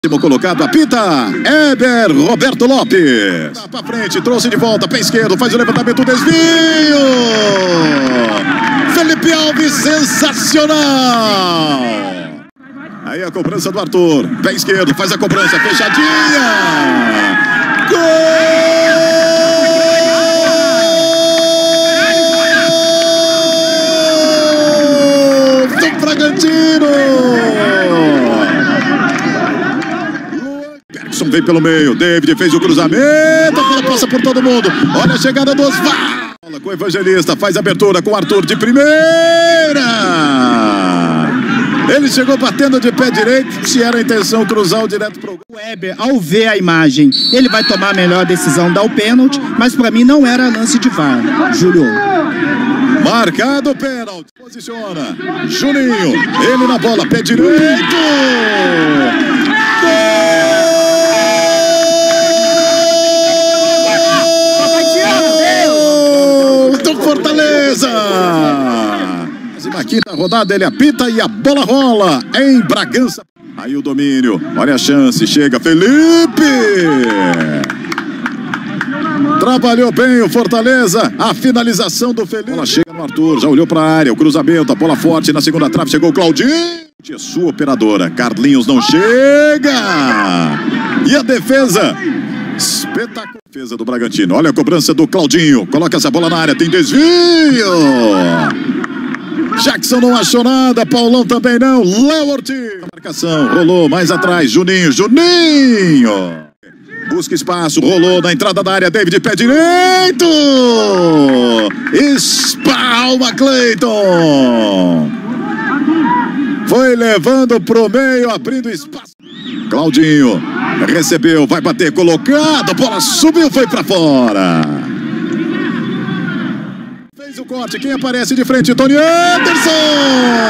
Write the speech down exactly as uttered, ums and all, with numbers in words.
Colocado, apita Éber Roberto Lopes. Tá pra frente, trouxe de volta, pé esquerdo, faz o levantamento, desvio. Felipe Alves, sensacional. Aí a cobrança do Arthur, pé esquerdo, faz a cobrança, fechadinha. Gol do Bragantino. Vem pelo meio, David fez o cruzamento, a bola passa por todo mundo. Olha a chegada do Osvaldo. Com o Evangelista, faz a abertura com o Arthur de primeira. Ele chegou batendo de pé direito, se era a intenção cruzar o direto pro gol. O Éber, ao ver a imagem, ele vai tomar a melhor decisão, dar o pênalti, mas para mim não era lance de V A R, Júlio. Marcado o pênalti, posiciona, Juninho, ele na bola, pé direito. Gol! Fortaleza! Na quinta rodada ele apita e a bola rola em Bragança. Aí o domínio, olha a chance, chega Felipe! Trabalhou bem o Fortaleza, a finalização do Felipe. Bola chega no Arthur, já olhou para a área, o cruzamento, a bola forte na segunda trave, chegou o Claudinho. Sua operadora, Carlinhos não chega! E a defesa? Espetáculo. Defesa do Bragantino. Olha a cobrança do Claudinho. Coloca essa bola na área. Tem desvio. Jackson não achou nada. Paulão também não. Léo Ortiz. Marcação. Rolou mais atrás. Juninho. Juninho. Busca espaço. Rolou na entrada da área. David pé direito. Espalma Cleiton. Foi levando pro meio. Abrindo espaço. Claudinho recebeu, vai bater, colocado, a bola subiu, foi pra fora. Fez o corte, quem aparece de frente? Tony Anderson!